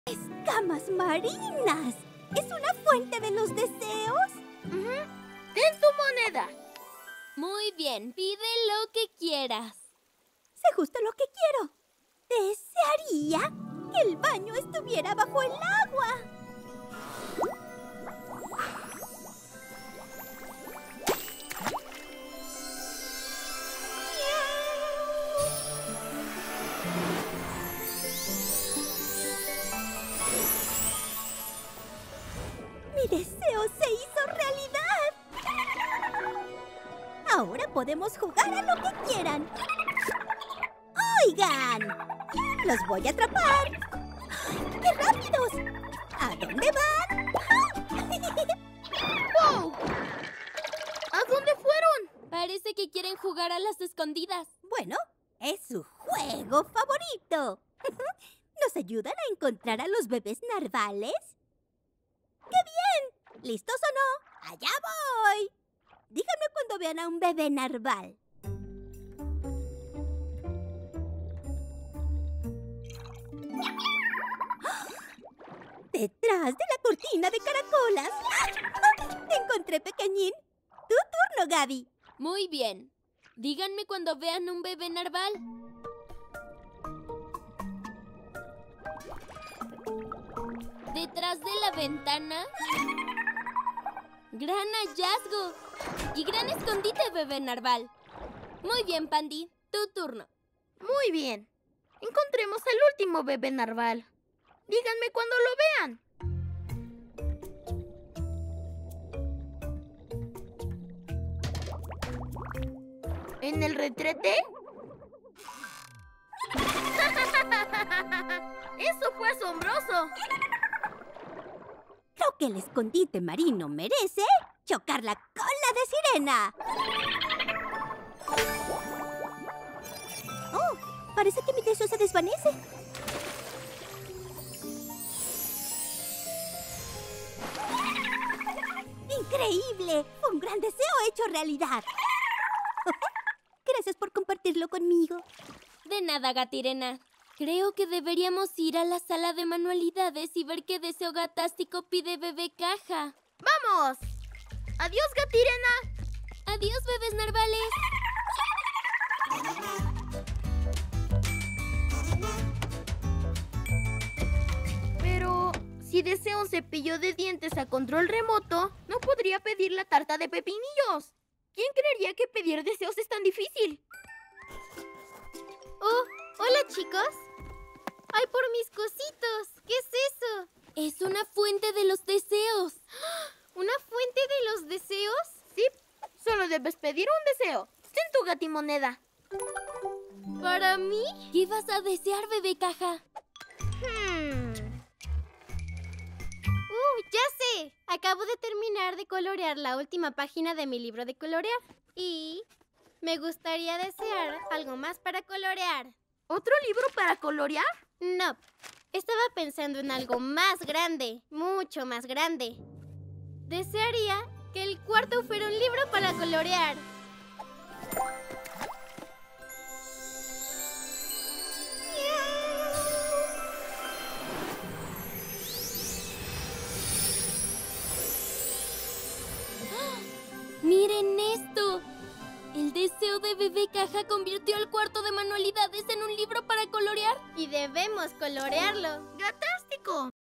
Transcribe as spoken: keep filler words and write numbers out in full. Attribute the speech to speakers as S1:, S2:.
S1: ¡Escamas marinas! ¿Es una fuente de los deseos?
S2: Uh-huh. ¡Ten tu moneda!
S3: Muy bien, pide lo que quieras.
S1: Sé justo lo que quiero. Desearía que el baño estuviera bajo el agua. ¡Mi deseo se hizo realidad! Ahora podemos jugar a lo que quieran. ¡Oigan! ¡Los voy a atrapar! ¡Qué rápidos! ¿A dónde van?
S2: ¡Wow! ¿A dónde fueron?
S3: Parece que quieren jugar a las escondidas.
S1: Bueno, es su juego favorito. ¿Nos ayudan a encontrar a los bebés narvales? ¡Qué bien! ¿Listos o no? ¡Allá voy! Díganme cuando vean a un bebé narval. Detrás de la cortina de caracolas. ¡Te encontré, pequeñín! Tu turno, Gaby.
S3: Muy bien. Díganme cuando vean un bebé narval. Detrás de la ventana. ¡Gran hallazgo! Y gran escondite, bebé narval. Muy bien, Pandy. Tu turno.
S2: Muy bien. Encontremos al último bebé narval. Díganme cuando lo vean. ¿En el retrete? ¡Eso fue asombroso!
S1: Creo que el escondite marino merece chocar la cola de sirena. Oh, parece que mi deseo se desvanece. ¡Increíble! Un gran deseo hecho realidad. Gracias por compartirlo conmigo.
S3: De nada, Gatirena. Creo que deberíamos ir a la sala de manualidades y ver qué deseo gatástico pide Bebé Caja.
S2: ¡Vamos! ¡Adiós, Gatirena!
S3: ¡Adiós, bebés narvales!
S2: Pero si deseo un cepillo de dientes a control remoto, no podría pedir la tarta de pepinillos. ¿Quién creería que pedir deseos es tan difícil?
S4: Oh, hola, chicos. ¡Ay, por mis cositos! ¿Qué es eso?
S3: Es una fuente de los deseos.
S4: ¿Una fuente de los deseos?
S2: Sí, solo debes pedir un deseo. Ten tu gatimoneda.
S4: ¿Para mí?
S3: ¿Qué vas a desear, Bebé Caja?
S4: Hmm. ¡Uh, ya sé! Acabo de terminar de colorear la última página de mi libro de colorear. Y me gustaría desear algo más para colorear.
S2: ¿Otro libro para colorear?
S4: No, estaba pensando en algo más grande, mucho más grande. Desearía que el cuarto fuera un libro para colorear.
S3: ¡Miren esto! El deseo de Bebé Caja convirtió el cuarto de manualidades en un libro para colorear.
S4: Y debemos colorearlo.
S2: ¡Gatástico!